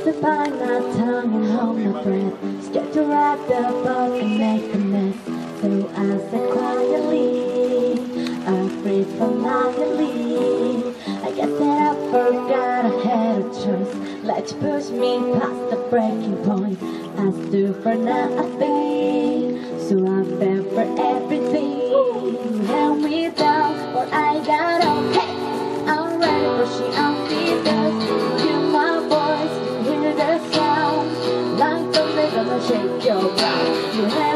to bite my tongue and hold my breath, scared to ride the boat and make a mess. So I said quietly, afraid from nightly. I guess that I forgot I had a choice. Let's push me past the breaking point. I stood for nothing, so I fell for everything. You held me down, but I got up. Hey, I'm ready for she unfeeders. You hear my voice, you hear the sound. Like the rhythm, I shake your ground. You